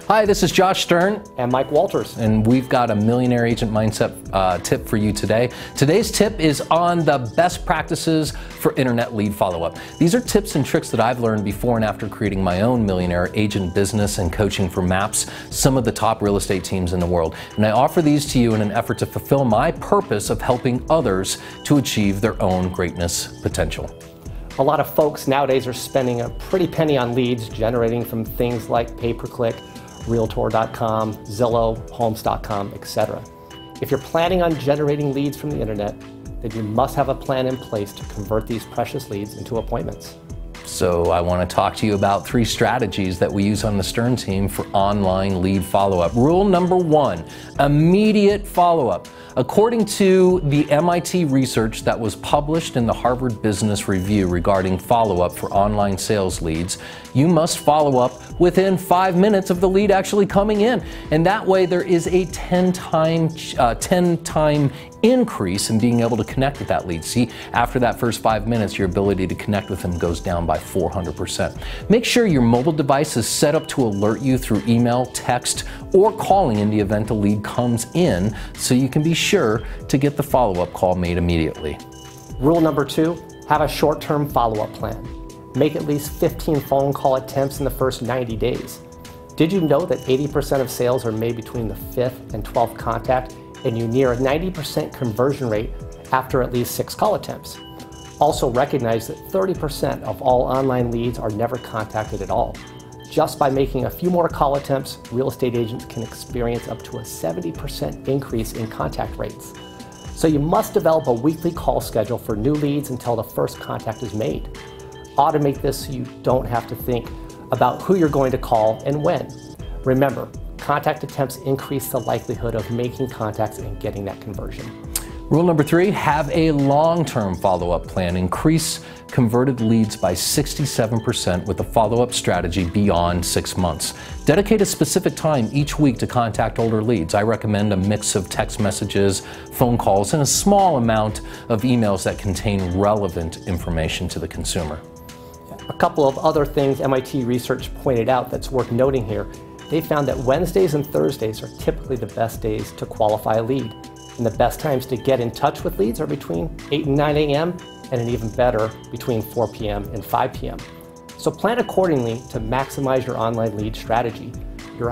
Hi, this is Josh Stern. And Mike Walters. And we've got a Millionaire Agent Mindset tip for you today. Today's tip is on the best practices for internet lead follow-up. These are tips and tricks that I've learned before and after creating my own Millionaire Agent business and coaching for MAPS, some of the top real estate teams in the world. And I offer these to you in an effort to fulfill my purpose of helping others to achieve their own greatness potential. A lot of folks nowadays are spending a pretty penny on leads generating from things like pay-per-click, Realtor.com, Zillow, Homes.com, etc. If you're planning on generating leads from the internet, then you must have a plan in place to convert these precious leads into appointments. So I want to talk to you about 3 strategies that we use on the Stern team for online lead follow-up. Rule number 1, immediate follow-up. According to the MIT research that was published in the Harvard Business Review regarding follow-up for online sales leads, you must follow up within 5 minutes of the lead actually coming in. And that way there is a 10-time increase in being able to connect with that lead. See, after that first 5 minutes, your ability to connect with them goes down by 400%. Make sure your mobile device is set up to alert you through email, text, or calling in the event a lead comes in, so you can be sure to get the follow-up call made immediately. Rule number 2, have a short-term follow-up plan. Make at least 15 phone call attempts in the first 90 days. Did you know that 80% of sales are made between the 5th and 12th contact, and you near a 90% conversion rate after at least 6 call attempts? Also recognize that 30% of all online leads are never contacted at all. Just by making a few more call attempts, real estate agents can experience up to a 70% increase in contact rates. So you must develop a weekly call schedule for new leads until the first contact is made. Automate this so you don't have to think about who you're going to call and when. Remember, contact attempts increase the likelihood of making contacts and getting that conversion. Rule number 3, have a long-term follow-up plan. Increase converted leads by 67% with a follow-up strategy beyond 6 months. Dedicate a specific time each week to contact older leads. I recommend a mix of text messages, phone calls, and a small amount of emails that contain relevant information to the consumer. A couple of other things MIT research pointed out that's worth noting here. They found that Wednesdays and Thursdays are typically the best days to qualify a lead. And the best times to get in touch with leads are between 8 and 9 a.m. and an even better between 4 p.m. and 5 p.m. So plan accordingly to maximize your online lead strategy. You're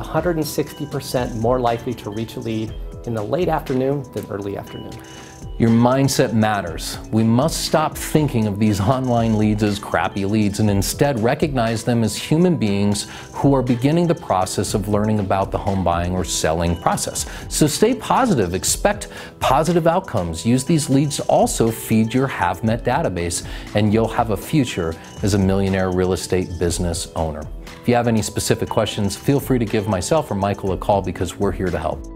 160% more likely to reach a lead in the late afternoon than early afternoon. Your mindset matters. We must stop thinking of these online leads as crappy leads and instead recognize them as human beings who are beginning the process of learning about the home buying or selling process. So stay positive, expect positive outcomes. Use these leads to also feed your HaveMet database, and you'll have a future as a millionaire real estate business owner. If you have any specific questions, feel free to give myself or Michael a call because we're here to help.